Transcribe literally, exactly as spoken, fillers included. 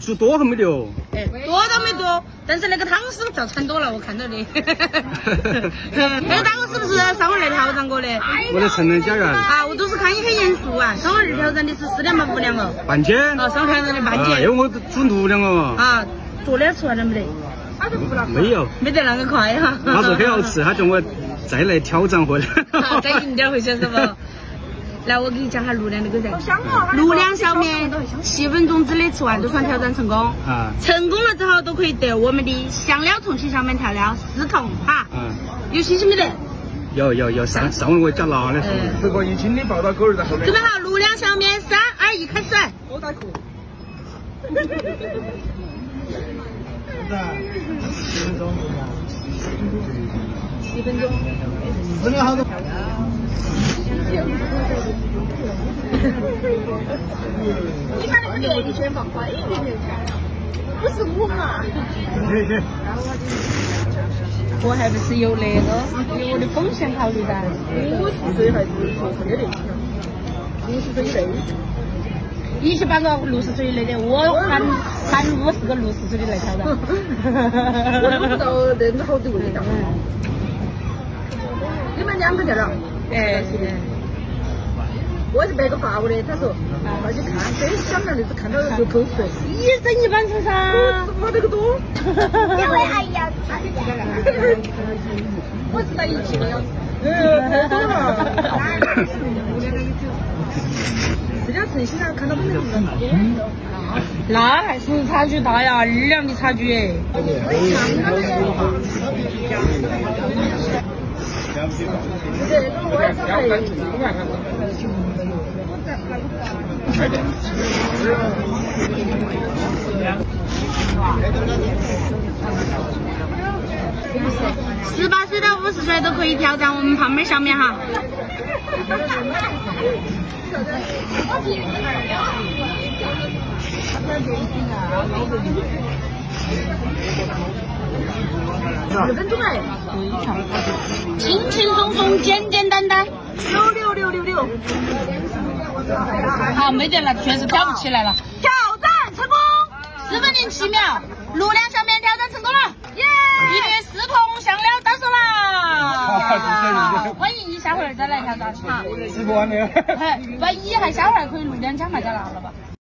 数多还没得哦。 哎，多倒没多，但是那个汤是不是造产多了？我看到的。那个大哥是不是上回来挑战过的？ 我在城南家园。 啊，我都是看你很严肃啊。上回挑战的是四两嘛五两哦。 半斤。 啊，上回挑战的半斤。 因为我煮六两哦。 啊，昨天吃完了没得？ 没有。没得那个快哈。 他说很好吃，他叫我再来挑战回来。 再赢点回去是不？来，我给你讲下六两那个噻。六两小面，七分钟之内吃完都算挑战成功。啊。成功了之后都可以得我们的香料重庆小面调料四桶哈。嗯。有信心没得？ 有有有，上上回我加辣的。这个一斤的爆到狗儿在后面。 准备好，六两小面，三二一，开始。 我打扣。 七分钟。 分钟好多。 你把那个链接放快一点点噻，不是我嘛。 行行。 我还不是有那个有我的风险考虑的。 五十岁还是六十的年轻？五十岁以内。 一起把个六十岁以内的，我喊喊五十个六十岁的来挑战。 我都不知道人好多味道。你们两个在哪？ 哎，是的。 我是白个法国的，他说快去看，真想到那次看到流口水。 一整一半成噻。 我这个多。 因为哎呀， 我知道一斤了要。呃，太多了。这家诚心啊，看到没有？ 那还是差距大呀，二两的差距哎。十八岁到五十岁都可以挑战我们旁边小面哈。 十分钟哎， 轻轻松松，简简单单。 六六六六六。 好，没得了，确实挑不起来了。 挑战成功， 四分零七秒，六两小面挑战成功了，耶！一律四桶香料到手了。欢迎你下回再来挑战哈。 吃不完的。 哎，万一还下回可以六两加麦加辣了吧？